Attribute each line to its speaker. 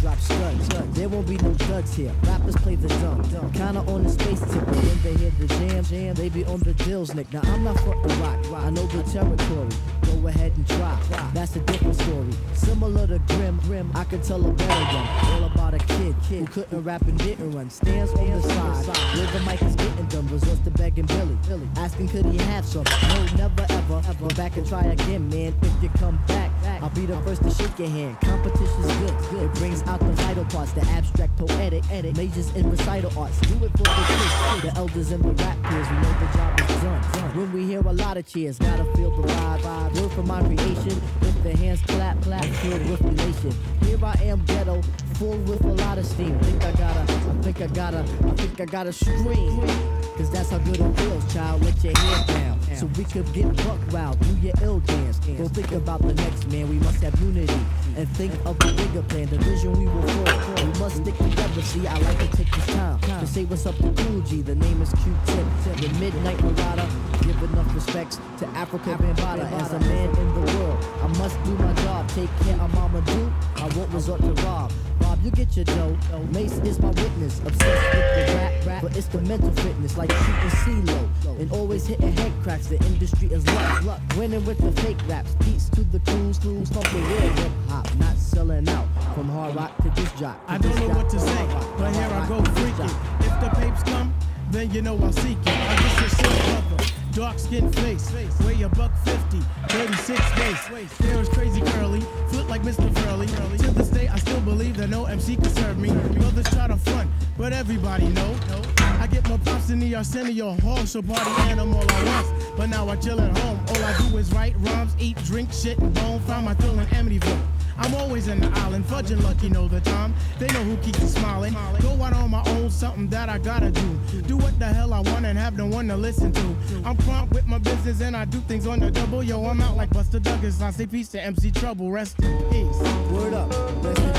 Speaker 1: drop studs. There won't be no duds here. Rappers play the dumb. Kinda on the space tip, but when they hear the jam, they be on the dills, Nick. Now I'm not frontin' rock. I know the territory. Go ahead and try. That's a different story. Similar to Grim, I could tell a better one. All about a kid who couldn't rap and didn't run. Stands on the side, where the mic is getting done. Resorts to begging Billy, asking could he have some. No, never ever. Go back and try again, man. If you come back, I'll be the first to shake your hand. Competition's good. It brings out the vital parts, the abstract, poetic, majors in recital arts. Do it for the kids, the elders and the rap peers. We know the job is done. When we hear a lot of cheers, gotta feel the vibe. Word for my creation. If the hands clap, filled with elation. Here I am, ghetto, full with a lot of steam. I think I gotta scream. Cause that's how good it feels, child. Let your head down. So we could get buck wild, do your ill dance. Go think about the next man, we must have unity. And think of the bigger plan, the vision we will follow. We must stick together, see, I like to take this time to say what's up to Cool G, the name is Q-Tip. The Midnight Marauder, give enough respects to Africa Bambaataa. As a man in the world, I must do my job, take care of Mama Do, I won't resort to rob. Bob, you get your dough, Mace is my witness. Obsessed with the rap, but it's the mental fitness, like shooting CeeLo. And always hitting head cracks, the industry is luck. Winning with the fake raps, peace to the crews, pumping real hip hop. Not selling out, from hard rock to this jock.
Speaker 2: I don't know what to say, but here I go freaking. If the papes come, then you know I'll seek it. I'm just a short brother, dark skin face, weigh a $150, 36 waist. Hair is crazy curly, foot like Mr. Furley. To this day I still believe that no MC can serve me. Brothers try to front, but everybody know. I get more props than the Arsenio Hall, so party animal I was. But now I chill at home, all I do is write rhymes, eat, drink, shit, and bone. Find my thrill in Amityville. I'm always in the island, fudging lucky know the time. They know who keeps me smiling. Go out on my own, something that I gotta do. Do what the hell I want and have no one to listen to. I'm prompt with my business and I do things on the double. Yo, I'm out like Buster Douglas. I say peace to MC Trouble. Rest in peace.
Speaker 1: Word up. Rest in